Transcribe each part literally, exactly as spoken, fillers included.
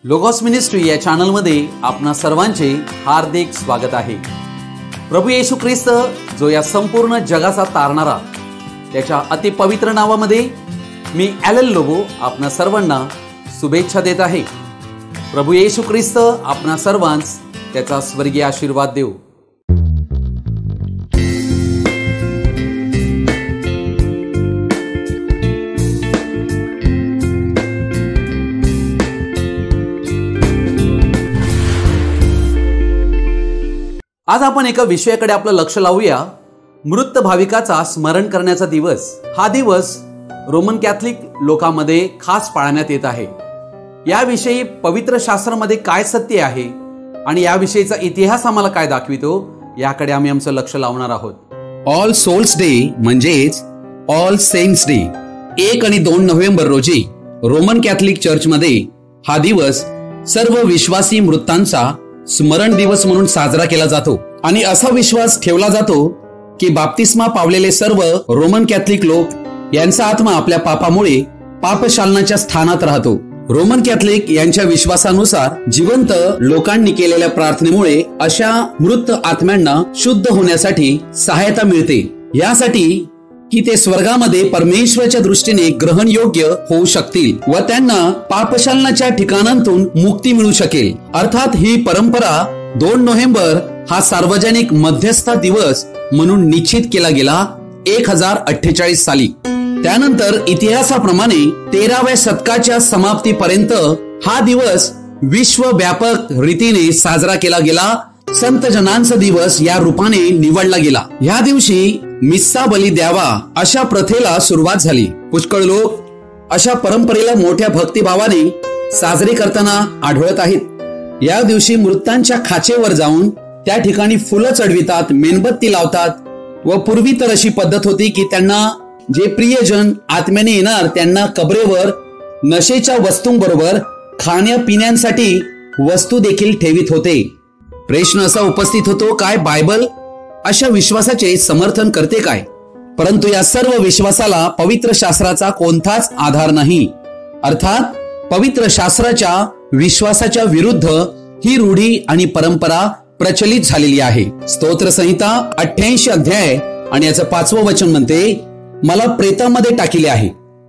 Logos ministry या चॅनलमध्ये आपणा सर्वांचे हार्दिक स्वागत आहे। प्रभू येशू ख्रिस्त जो या संपूर्ण जगाचा तारणारा, त्याच्या अति पवित्र नावामध्ये मी एलन लोबो आपणा सर्वांना शुभेच्छा देत आहे। प्रभू येशू ख्रिस्त आपणा सर्वांस त्याचा स्वर्गीय आशीर्वाद देव। आज आपण एका विषयाकडे आपलं लक्ष लावूया, मृत भाविकाचा स्मरण करण्याचा दिवस। हा दिवस रोमन कॅथलिक लोकांमध्ये खास पाळण्यात येत आहे। याविषयी पवित्र शास्त्रामध्ये काय सत्य आहे आणि याविषयीचा इतिहास आम्हाला काय दाखवितो, याकडे आम्ही आमचं लक्ष लावणार आहोत। ऑल सोल्स डे म्हणजेच ऑल सेंट्स डे एक आणि दोन नोव्हेंबर रोजी रोमन कॅथलिक चर्चमध्ये हा दिवस सर्व विश्वासी मृतांचा स्मरण दिवस म्हणून साजरा केला जातो आणि असा विश्वास ठेवला जातो की बाप्तिस्मा पावलेले सर्व रोमन कॅथलिक लोक यांचा आत्मा आपल्या पापामुळे पापशालनाच्या स्थानात राहतो। रोमन कॅथलिक यांच्या विश्वासानुसार जिवंत लोकांनी केलेल्या प्रार्थनेमुळे अशा मृत आत्म्यांना शुद्ध होण्यासाठी सहायता मिळते, यासाठी की ते स्वर्गामध्ये परमेश्वराच्या दृष्टीने ग्रहण योग्य होऊ शकतील व त्यांना पापशालनाच्या ठिकाणांतून मुक्ती मिळू शकेल। अर्थात ही परंपरा दोन नोव्हेंबर हा सार्वजनिक मध्यस्थ दिवस म्हणून निश्चित केला गेला एक हजार अठ्ठेचाळीस साली। त्यानंतर इतिहासाप्रमाणे तेराव्या शतकाच्या समाप्तीपर्यंत हा दिवस विश्वव्यापक रीतीने साजरा केला गेला। संत जनांचा दिवस या रूपाने निवडला गेला। या दिवशी मिस्सा बली द्यावा अशा प्रथेला सुरुवात झाली। पुष्कळ लोक अशा परंपरेला मोठ्या भक्तिभावाने साजरी करताना आढळत आहेत। या दिवशी मृतांच्या खाचेवर जाऊन त्या ठिकाणी फुलं चढवितात, मेणबत्ती लावतात व पूर्वी तर अशी पद्धत होती की त्यांना जे प्रियजन आत्म्याने येणार त्यांना कबरेवर नशेच्या वस्तूंबरोबर खाण्यापिण्यासाठी वस्तू देखील ठेवित होते। प्रश्न असा उपस्थित होतो, काय बायबल अशा विश्वासाचे समर्थन करते काय? परंतु या सर्व विश्वासाला पवित्र शास्त्राचा कोणताच आधार नाही। अर्थात पवित्र शास्त्राच्या विश्वासाच्या विरुद्ध ही रूढी आणि परंपरा प्रचलित झालेली आहे। स्तोत्र संहिता अठ्ठ्याऐंशी अध्याय आणि याचं पाचवं वचन म्हणते, मला प्रेतामध्ये टाकिले आहे,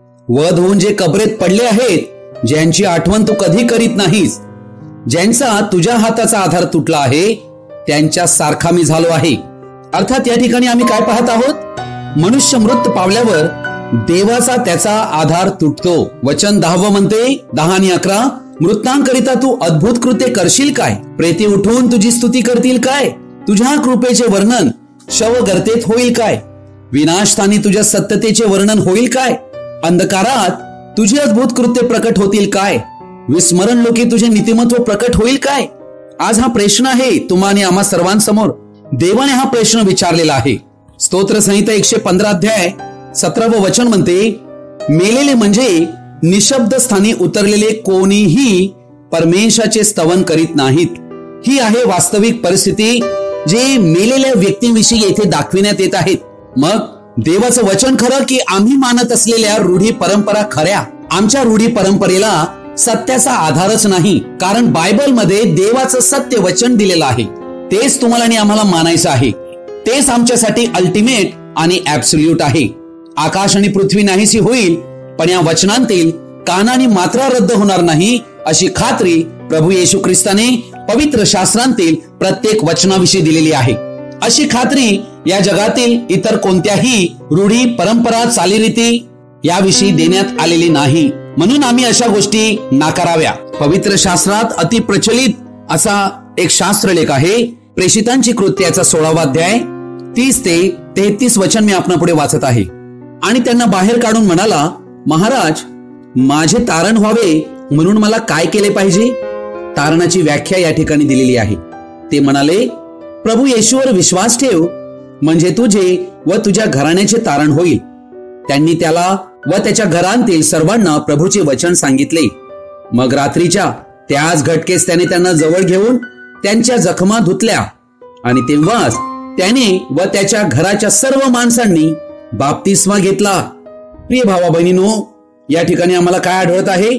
वध होऊन जे कबरेत पडले आहेत, ज्यांची आठवण तू कधी करीत नाहीस, ज्यांचा तुझ्या हाताचा आधार तुटला आहे, त्यांच्या सारखा मी झालो आहे। अर्थात या ठिकाणी आम्ही काय पाहत आहोत? मनुष्य मृत पावल्यावर देवाचा त्याचा आधार तुटतो। वचन दहावं म्हणते, दहा आणि अकरा, मृतांकरिता तू अद्भुत कृत्य करशील काय? प्रेते उठून तुझी स्तुती करतील काय? तुझ्या कृपेचे वर्णन शवगर्तेत होईल काय? विनाशस्थानी तुझ्या सत्यतेचे वर्णन होईल काय? अंधकारात तुझे अद्भुत कृत्य प्रकट होतील काय? विस्मरण लोके तुझे नीतिमत्व प्रकट होईल काय? आज हा प्रश्न आहे तुम्हा आणि आम्हा सर्वांसमोर। देवाने हा प्रश्न विचारलेला आहे। स्तोत्र संहिता एकशे पंधरा अध्याय सतरावं वचन म्हणते, मेलेले म्हणजे निशब्द स्थानी उतरलेले कोणीही परमेश्वराचे स्तवन करीत नाहीत। ही आहे वास्तविक परिस्थिती जे मेलेल्या व्यक्तींविषयी येथे दाखविण्यात येत आहेत। मग देवाचं वचन खरं की आम्ही मानत असलेल्या रूढी परंपरा खऱ्या? आमच्या रूढी परंपरेला सत्याचा आधारच नाही, कारण बायबलमध्ये देवाचं सत्य वचन दिलेलं आहे, तेच तुम्हाला आणि आम्हाला मानायचं आहे। तेच आमच्यासाठी अल्टिमेट आणि ऍब्सोल्यूट आहे। आकाश आणि पृथ्वी नाहीशी होईल, पण या वचनांतील कानानी मात्रा रद्द होणार नाही अशी खात्री प्रभू येशू ख्रिस्ताने पवित्र शास्त्रांतील प्रत्येक वचनाविषयी दिलेली आहे। अशी खात्री या जगातील इतर कोणत्याही रूढी परंपरा चालीरीती याविषयी देण्यात आलेली नाही, म्हणून आम्ही अशा गोष्टी नाकाराव्या। पवित्र शास्त्रात अति प्रचलित असा एक शास्त्रलेख आहे, प्रेषितांची कृत्याचा सोळावा अध्याय तीस ते तेहतीस वचन मी आपणा पुढे वाचत आहे। आणि त्यांना बाहेर काढून म्हणाला, महाराज, माझे तारण व्हावे म्हणून मला काय केले पाहिजे? तारणाची व्याख्या या ठिकाणी दिलेली आहे। ते म्हणाले, प्रभू येशूवर विश्वास ठेव, म्हणजे तुझे व तुझ्या घराण्याचे तारण होईल। त्यांनी त्याला व त्याच्या घरांतील सर्वांना प्रभूचे वचन सांगितले। मग रात्रीच्या त्याच घटकेस त्याने त्यांना जवळ घेऊन त्यांच्या जखमा धुतल्या आणि तेव्हाच त्याने व त्याच्या घराच्या सर्व माणसांनी बाप्तिस्मा घेतला। प्रिय भावा बहिणीनो, या ठिकाणी आम्हाला काय आढळत आहे?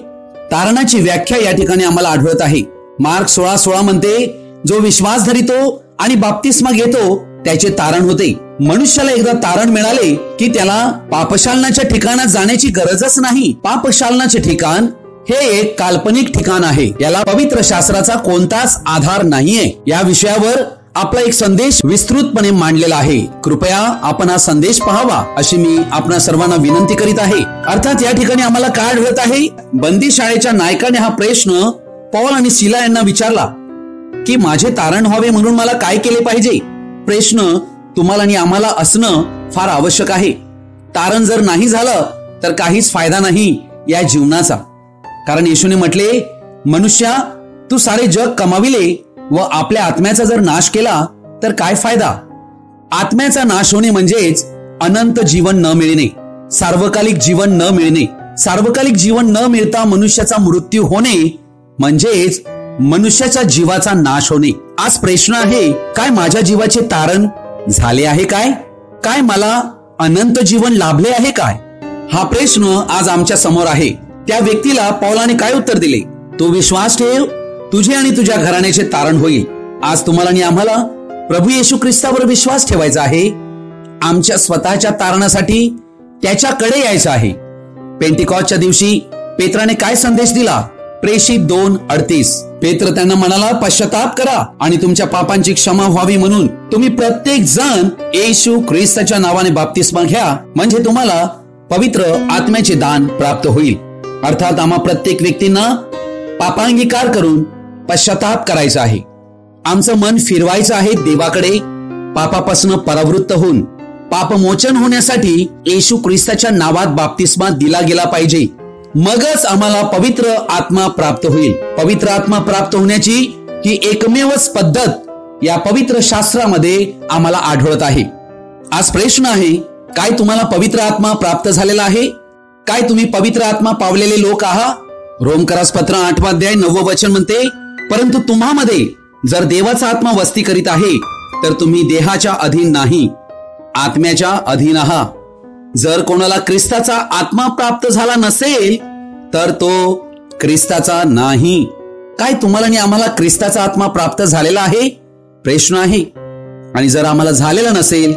तारणाची व्याख्या या ठिकाणी आम्हाला आढळत आहे. मार्क सोळा सोळा म्हणते, जो विश्वास धरितो आणि बाप्तिस्मा घेतो त्याचे तारण होते. मनुष्याला एकदा तारण मिळाले की त्याला पापशालनाच्या ठिकाणात जाण्याची गरजच नाही. पापशालनाचे ठिकाण हे एक काल्पनिक ठिकाण आहे. याला पवित्र शास्त्राचा कोणताच आधार नाहीये. या विषयावर आपला एक संदेश विस्तृतपणे मांडलेला आहे. कृपया आपण हा संदेश पाहावा अशी मी आपणा सर्वांना विनंती करीत आहे. अर्थात या ठिकाणी आम्हाला काय आढळत आहे, बंदी शाळेच्या नायकाने हा प्रश्न पौल आणि सिला यांना विचारला की माझे तारण व्हावे म्हणून मला काय केले पाहिजे. प्रश्न तुम्हाला आणि आम्हाला असणं फार आवश्यक आहे. तारण जर नाही झालं तर काहीच फायदा नाही या जीवनाचा. कारण येशूने म्हटले, मनुष्या तू सारे जग कमाविले व आपल्या आत्म्याचा जर नाश केला तर काय फायदा. आत्म्याचा नाश होणे म्हणजेच अनंत जीवन न मिळणे, सार्वकालिक जीवन न मिळणे. सार्वकालिक जीवन न मिळता मनुष्याचा मृत्यू होणे म्हणजेच मनुष्याच्या जीवाचा नाश होणे. आज प्रश्न आहे, काय माझ्या जीवाचे तारण झाले आहे काय? काय मला अनंत जीवन लाभले आहे काय? हा प्रश्न आज आमच्या समोर आहे. त्या व्यक्तीला पौलाने काय उत्तर दिले, तू विश्वास ठेव, तुझे आणि तुझ्या घराण्याचे तारण होईल. आज तुम्हाला आणि आम्हाला प्रभू येशू ख्रिस्तावर विश्वास ठेवायचा आहे. आमच्या स्वतःच्या तारणासाठी त्याच्याकडे यायचं आहे. पेंटिकॉस्टच्या दिवशी पेत्राने काय संदेश दिला? प्रेषित दोन अडतीस. पेत्र त्यांना म्हणाला, पश्चाताप करा आणि तुमच्या पापांची क्षमा व्हावी म्हणून तुम्ही प्रत्येक जण येशू ख्रिस्ताच्या नावाने बाप्तिस्मा घ्या, म्हणजे तुम्हाला पवित्र आत्म्याचे दान प्राप्त होईल. अर्थात आम्हा प्रत्येक व्यक्तींना पापांगीकार करून पश्चाताप करायचा आहे. आमचं मन फिरवायचं आहे देवाकडे. पापापासून परावृत्त होऊन पापमोचन होण्यासाठी येशू ख्रिस्ताच्या नावात बाप्तिस्मा दिला गेला पाहिजे. मगच आम्हाला पवित्र आत्मा प्राप्त होईल. पवित्र आत्मा प्राप्त होण्याची ही एकमेवच पद्धत या पवित्र शास्त्रामध्ये आम्हाला आढळत आहे. आज प्रश्न आहे, काय तुम्हाला पवित्र आत्मा प्राप्त झालेला आहे? काय तुम्ही पवित्र आत्मा पावलेले लोक आहात? रोमकरास पत्र आठवा अध्याय नववं वचन म्हणते, परंतु तुम्हामध्ये जर देवाचा आत्मा वस्ती करीत आहे तर तुम्ही देहाच्या अधीन नाही, आत्म्याच्या अधीन आहात. जर कोणाला ख्रिस्ताचा आत्मा प्राप्त झाला नसेल तर तो ख्रिस्ताचा नाही. काय तुम्हाला आणि आम्हाला ख्रिस्ताचा आत्मा प्राप्त झालेला आहे? प्रश्न आहे. आणि जर आम्हाला झालेला नसेल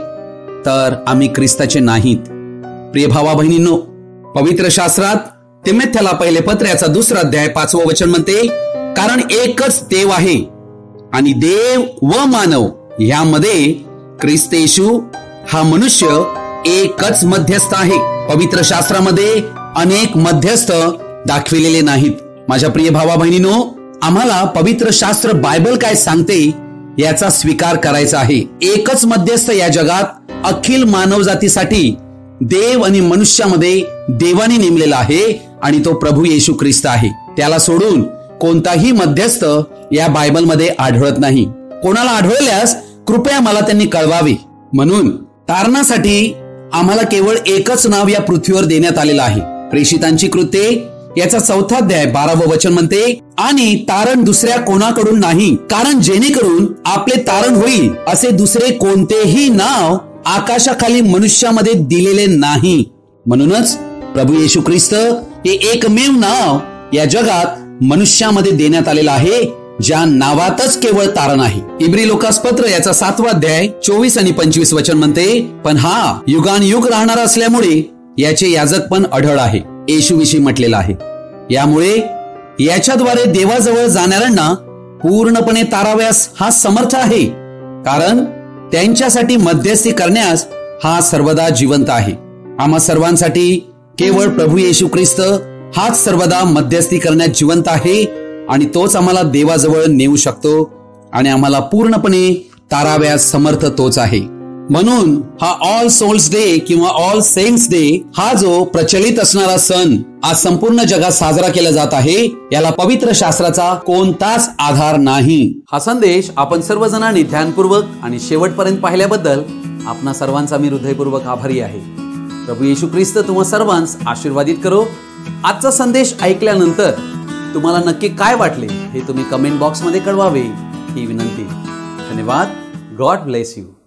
तर आम्ही ख्रिस्ताचे नाहीत. प्रिय भावा बहिणींनो, पवित्र शास्त्रात तिमोथेला पहिले पत्र याचा दुसरा अध्याय पाचवं वचन म्हणते, कारण एकच देव आहे आणि देव व मानव यामध्ये ख्रिस्त येशू हा मनुष्य एकच मध्यस्थ आहे. पवित्र शास्त्रामध्ये अनेक मध्यस्थ दाखविलेले नाहीत. माझ्या प्रिय भावा बहिणींनो, आम्हाला पवित्र शास्त्र बायबल काय सांगते याचा स्वीकार करायचा आहे. एकच मध्यस्थ या जगात अखिल मानव जातीसाठी देव आणि मनुष्यामध्ये देवाने नेमलेला आहे आणि तो प्रभू येशू ख्रिस्त आहे. त्याला सोडून कोणताही मध्यस्थ या बायबलमध्ये आढळत नाही. कोणाला आढळल्यास कृपया मला त्यांनी कळवावे. म्हणून तारणासाठी आम्हाला केवळ एकच नाव या पृथ्वीवर देण्यात आलेलं आहे. प्रेषितांची कृत्ये याचा चौथा अध्याय बारावं वचन म्हणते, आणि तारण दुसऱ्या कोणाकडून नाही, कारण जेणेकरून आपले तारण होईल असे दुसरे कोणतेही नाव आकाशाखाली मनुष्यामध्ये दिलेले नाही. म्हणूनच प्रभू येशू ख्रिस्त हे एकमेव नाव या जगात मनुष्यामध्ये देण्यात आलेलं आहे, ज्या नावातच केवळ तारण आहे. इब्री लोकास पत्र याचा सातवा अध्याय चोवीस आणि पंचवीस वचन म्हणते, पण हा युगान युग राहणार असल्यामुळे याचे याजक पण अढळ आहे, येशू विषयी म्हटलेलं आहे. यामुळे याच्याद्वारे देवाजवळ जाणाऱ्यांना पूर्णपणे ताराव्यास हा समर्थ आहे, कारण त्यांच्यासाठी मध्यस्थी करण्यास हा सर्वदा जिवंत आहे. आम्हा सर्वांसाठी केवळ प्रभू येशू ख्रिस्त हाच सर्वदा मध्यस्थी करण्यात जिवंत आहे आणि तोच आम्हाला देवाजवळ नेऊ शकतो आणि आम्हाला पूर्णपणे ताराव्यास समर्थ तोच आहे. म्हणून हा ऑल सोल्स डे किंवा ऑल सेंट्स डे हा जो प्रचलित असणारा सण आज संपूर्ण जगात साजरा केला जात आहे, याला पवित्र शास्त्राचा कोणताच आधार नाही. हा संदेश आपण सर्वजणांनी ध्यानपूर्वक आणि शेवटपर्यंत पाहिल्याबद्दल आपणा सर्वांचा मी हृदयपूर्वक आभारी आहे. प्रभू येशू ख्रिस्त तुम्हा सर्वांस आशीर्वादित करो. आजचा संदेश ऐकल्यानंतर तुम्हाला नक्की काय वाटले हे तुम्ही कमेंट बॉक्स मध्ये कळवावे ही विनंती. धन्यवाद. God bless you.